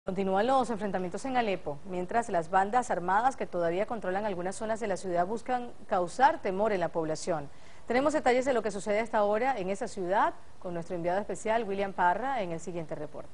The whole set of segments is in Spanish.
Continúan los enfrentamientos en Alepo, mientras las bandas armadas que todavía controlan algunas zonas de la ciudad buscan causar temor en la población. Tenemos detalles de lo que sucede a esta hora en esa ciudad con nuestro enviado especial William Parra en el siguiente reporte.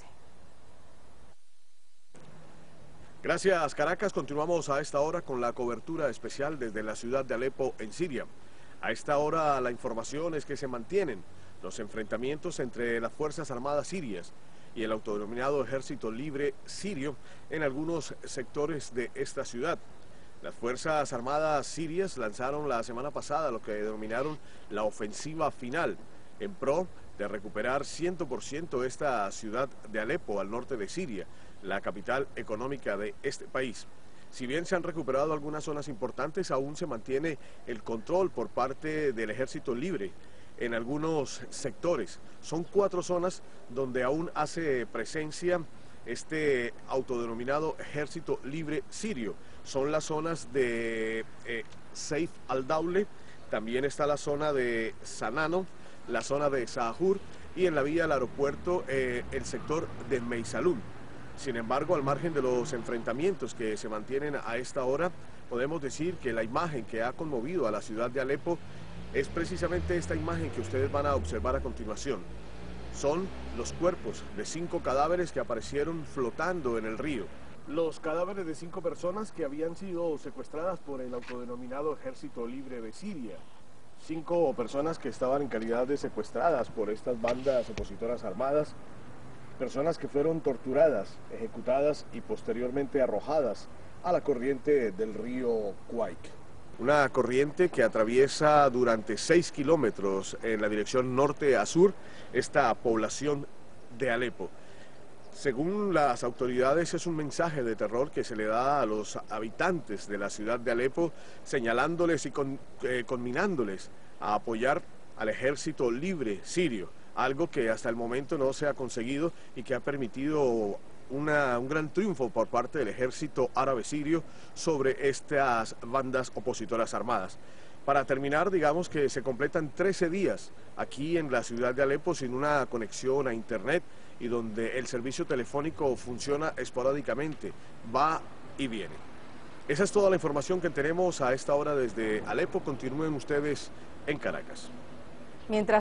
Gracias, Caracas. Continuamos a esta hora con la cobertura especial desde la ciudad de Alepo, en Siria. A esta hora la información es que se mantienen los enfrentamientos entre las Fuerzas Armadas sirias y el autodenominado Ejército Libre Sirio en algunos sectores de esta ciudad. Las Fuerzas Armadas sirias lanzaron la semana pasada lo que denominaron la ofensiva final en pro de recuperar 100% esta ciudad de Alepo, al norte de Siria, la capital económica de este país. Si bien se han recuperado algunas zonas importantes, aún se mantiene el control por parte del Ejército Libre en algunos sectores. Son 4 zonas donde aún hace presencia este autodenominado Ejército Libre Sirio. Son las zonas de Saif al-Daule, también está la zona de Sanano, la zona de Sahur y en la vía al aeropuerto el sector de Meisalún. Sin embargo, al margen de los enfrentamientos que se mantienen a esta hora, podemos decir que la imagen que ha conmovido a la ciudad de Alepo es precisamente esta imagen que ustedes van a observar a continuación. Son los cuerpos de 5 cadáveres que aparecieron flotando en el río. Los cadáveres de 5 personas que habían sido secuestradas por el autodenominado Ejército Libre de Siria. 5 personas que estaban en calidad de secuestradas por estas bandas opositoras armadas. Personas que fueron torturadas, ejecutadas y posteriormente arrojadas a la corriente del río Quaik. Una corriente que atraviesa durante 6 kilómetros en la dirección norte a sur esta población de Alepo. Según las autoridades, es un mensaje de terror que se le da a los habitantes de la ciudad de Alepo, señalándoles y conminándoles a apoyar al Ejército Libre Sirio, algo que hasta el momento no se ha conseguido y que ha permitido un gran triunfo por parte del ejército árabe sirio sobre estas bandas opositoras armadas. Para terminar, digamos que se completan 13 días aquí en la ciudad de Alepo sin una conexión a internet y donde el servicio telefónico funciona esporádicamente, va y viene. Esa es toda la información que tenemos a esta hora desde Alepo. Continúen ustedes en Caracas. Mientras